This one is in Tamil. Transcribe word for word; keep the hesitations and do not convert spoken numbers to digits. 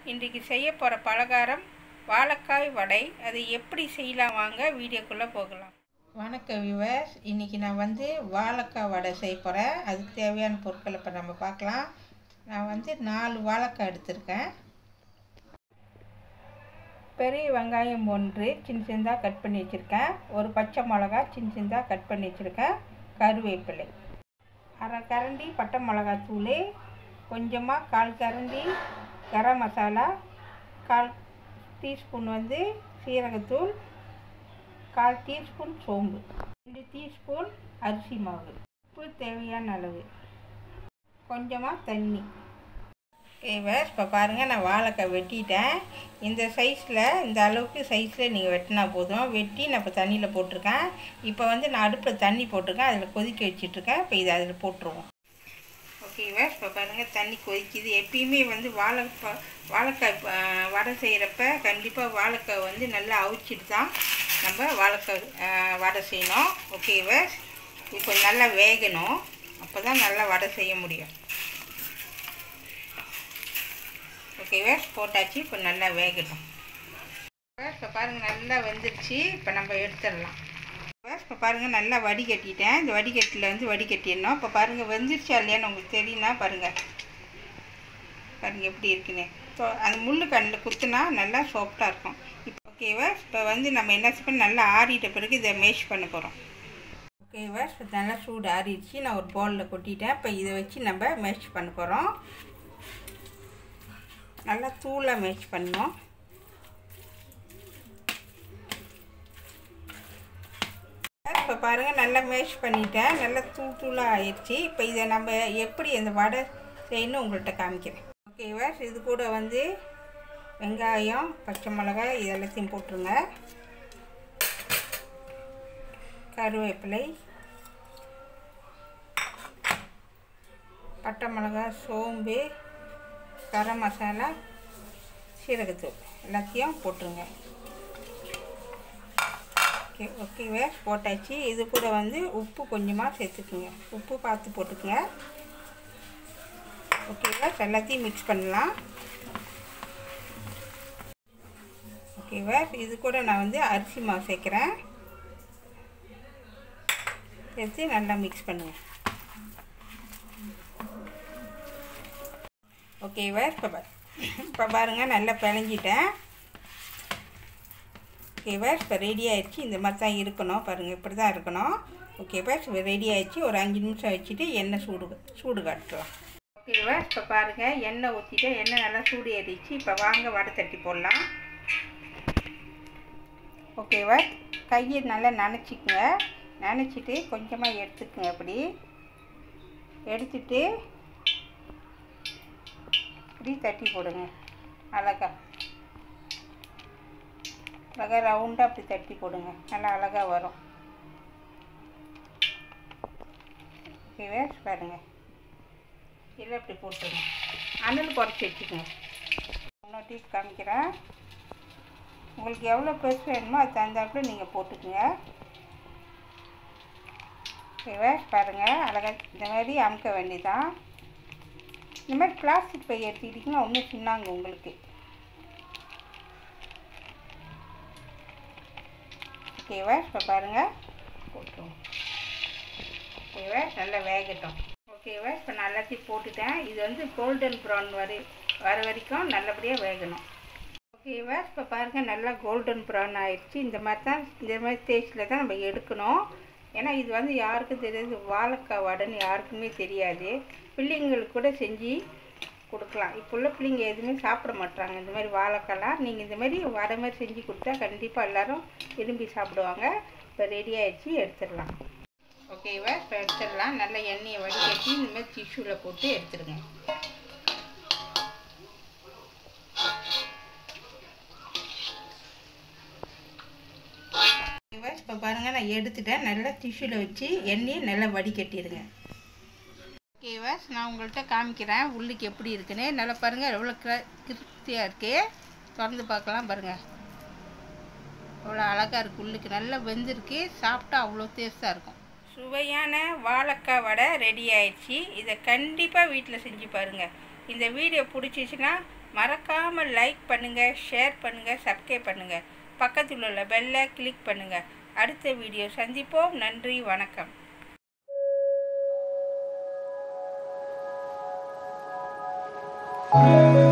இன்றைக்கு செய்ய போகிற பலகாரம் வாழைக்காய் வடை. அதை எப்படி செய்யலாம் வாங்க வீடியோக்குள்ளே போகலாம். வணக்கம் வியூவர்ஸ், இன்றைக்கி நான் வந்து வாழைக்காய் வடை செய்ய போகிறேன். அதுக்கு தேவையான பொருட்களை இப்போ நம்ம பார்க்கலாம். நான் வந்து நாலு வாழைக்காய் எடுத்திருக்கேன். பெரிய வெங்காயம் ஒன்று சின்ன சின்னதாக கட் பண்ணி வச்சுருக்கேன். ஒரு பச்சை மிளகா சின்ன சின்னதாக கட் பண்ணி வச்சுருக்கேன். கருவேப்பிலை, அரை கரண்டி பட்டை மிளகாத்தூள், கொஞ்சமாக கால் கரண்டி கரம் மசாலா, கால் டீஸ்பூன் வந்து சீரகத்தூள், கால் டீஸ்பூன் சோம்பு, ரெண்டு டீஸ்பூன் அரிசி மாவு, உப்பு தேவையான அளவு, கொஞ்சமாக தண்ணி. கேவர்ஸ் இப்போ பாருங்கள், நான் வாழைக்காய் வெட்டிட்டேன். இந்த சைஸில் இந்த அளவுக்கு சைஸில் நீங்கள் வெட்டினா போதும். வெட்டி நான் இப்போ தண்ணியில் போட்டிருக்கேன். இப்போ வந்து நான் அடுப்பில் தண்ணி போட்டிருக்கேன், அதில் கொதிக்க வச்சிட்ருக்கேன். இப்போ இதை அதில் போட்டுருவோம். ஓகேவர்ஸ் இப்போ பாருங்கள், தண்ணி கொதிக்குது. எப்பயுமே வந்து வாழைக்காய் வாழைக்காய் வடை செய்கிறப்ப கண்டிப்பாக வாழைக்காய் வந்து நல்லா அவிச்சிட்டு தான் நம்ம வாழைக்காய் வடை செய்யணும். ஓகேவர்ஸ் இப்போ நல்லா வேகணும், அப்போ தான் நல்லா வடை செய்ய முடியும். ஓகேவர்ஸ் போட்டாச்சு, இப்போ நல்லா வேகட்டும். இப்போ பாருங்கள் நல்லா வெந்துருச்சு. இப்போ நம்ம எடுத்துடலாம். இப்போ பாருங்கள் நல்லா வடிகட்டிட்டேன். இந்த வடிகட்டியில் வந்து வடிகட்டிடணும். இப்போ பாருங்கள் வெந்துருச்சா இல்லையான்னு உங்களுக்கு தெரியும்னா பாருங்கள் பாருங்கள் எப்படி இருக்குன்னு. ஸோ அந்த முள் கண்ணில் குத்துனா நல்லா சாஃப்டாக இருக்கும். இப்போ ஓகேவா இப்போ வந்து நம்ம என்ன பண்ணி நல்லா ஆறிட்ட பிறகு இதை மேஷ் பண்ண போகிறோம். ஓகேவா இப்போ நல்லா சூடு ஆறிடுச்சு. நான் ஒரு பவுலில் கொட்டிட்டேன். இப்போ இதை வச்சு நம்ம மேஷ் பண்ண போகிறோம். நல்லா தூளாக மேஷ் பண்ணணும். இப்போ பாருங்கள் நல்லா மேஷ் பண்ணிட்டேன். நல்லா தூள் தூளாக ஆயிடுச்சு. இப்போ இதை நம்ம எப்படி இந்த வடை செய்யணும் உங்கள்கிட்ட காமிக்கிறேன். ஓகேவா இது கூட வந்து வெங்காயம், பச்சை மிளகாய் இது எல்லாத்தையும் போட்டுருங்க. கருவேப்பிலை, பட்டை மிளகாய், சோம்பு, கரம் மசாலா, சீரகத்தூள் எல்லாத்தையும் போட்டுருங்க. ஓகே ஓகேவே போட்டாச்சு. இது கூட வந்து உப்பு கொஞ்சமாக சேர்த்துக்குங்க. உப்பு பார்த்து போட்டுக்குங்க. ஓகேவா எல்லாத்தையும் மிக்ஸ் பண்ணலாம். ஓகேவா இது கூட நான் வந்து அரிசி மாவு சேர்க்குறேன். சேர்த்து நல்லா மிக்ஸ் பண்ணுங்கள். ஓகேவா இப்போ இப்போ பாருங்கள் நல்லா பிணைஞ்சிட்டேன். ஓகேவா இப்போ ரெடி ஆகிடுச்சு. இந்த மாதிரி தான் இருக்கணும். பாருங்கள் இப்படி தான் இருக்கணும். ஓகேவா இப்போ ரெடி ஆகிடுச்சு. ஒரு அஞ்சு நிமிஷம் வச்சுட்டு எண்ணெய் சூடு சூடு காட்டலாம். ஓகேவா இப்போ பாருங்கள் எண்ணெய் ஊற்றிட்டு எண்ணெய் நல்லா சூடு ஏறிடுச்சு. இப்போ வாங்க வடை தட்டி போடலாம். ஓகேவா கையை நல்லா நனைச்சிக்குங்க. நனைச்சிட்டு கொஞ்சமாக எடுத்துக்குங்க. அப்படி எடுத்துட்டு இப்படி தட்டி போடுங்க. அழகா அழகாக ரவுண்டாக அப்படி தட்டி போடுங்க. நல்லா அழகாக வரும். ஓகேவா பாருங்கள் இல்லை அப்படி போட்டுருங்க. அனல் குறைச்சி வச்சுக்கோங்க. இன்னொரு டீப் காமிக்கிறேன். உங்களுக்கு எவ்வளோ பெருசு வேணுமோ அது தகுந்தாப்புல நீங்கள் போட்டுக்குங்க. ஓகேவா பாருங்கள் அழகாக இந்த மாதிரி அமுக்க வேண்டியதான். இந்த மாதிரி பிளாஸ்டிக் பை எடுத்துக்கிட்டிங்கன்னா ஒன்றும் சின்னாங்க உங்களுக்கு. ஓகேவா இப்போ பாருங்கள் போட்டுருவோம். ஓகேவா நல்லா வேகட்டும். ஓகேவா இப்போ நான் எல்லாத்தையும் போட்டுட்டேன். இது வந்து கோல்டன் ப்ரௌன் வரை வர வரைக்கும் நல்லபடியாக வேகணும். ஓகேவா இப்போ பாருங்கள் நல்லா கோல்டன் ப்ரௌன் ஆகிடுச்சு. இந்த மாதிரி தான் இந்த மாதிரி டேஸ்ட்டில் தான் நம்ம எடுக்கணும். ஏன்னா இது வந்து யாருக்கும் தெரியாது, வாழைக்காய் வடைன்னு யாருக்குமே தெரியாது. பிள்ளைங்களுக்கு கூட செஞ்சு கொடுக்கலாம். இப்போ உள்ள பிள்ளைங்க எதுவுமே சாப்பிட மாட்டாங்க இந்த மாதிரி வாழைக்காய்லாம். நீங்கள் இந்த மாதிரி வடை மாதிரி செஞ்சு கொடுத்தா கண்டிப்பாக எல்லோரும் விரும்பி சாப்பிடுவாங்க. இப்போ ரெடி ஆகிடுச்சு, எடுத்துடலாம். ஓகேவா இப்போ எடுத்துடலாம். நல்லா எண்ணெயை வடிகட்டி இந்த மாதிரி டிஷ்யூவில் போட்டு எடுத்துடுங்க. ஓகேவா இப்போ பாருங்கள் நான் எடுத்துட்டேன். நல்லா டிஷ்யூவில் வச்சு எண்ணெயை நல்லா வடிகட்டிடுங்க. ஓகேவா நான் உங்கள்கிட்ட காமிக்கிறேன் உள்ளுக்கு எப்படி இருக்குன்னு. நல்லா பாருங்கள் எவ்வளோ கிருப்தியாக இருக்குது. திறந்து பார்க்கலாம் பாருங்கள் எவ்வளோ அழகாக இருக்குது. உள்ளுக்கு நல்லா வெந்திருக்கு. சாப்பிட்டா அவ்வளோ டேஸ்ட்டாக இருக்கும். சுவையான வாழைக்காய் வடை ரெடி ஆயிடுச்சு. இதை கண்டிப்பாக வீட்டில் செஞ்சு பாருங்கள். இந்த வீடியோ பிடிச்சிச்சின்னா மறக்காமல் லைக் பண்ணுங்கள், ஷேர் பண்ணுங்கள், சப்ஸ்கிரைப் பண்ணுங்கள். பக்கத்தில் உள்ள பெல்லை கிளிக் பண்ணுங்கள். அடுத்த வீடியோ சந்திப்போம். நன்றி, வணக்கம்.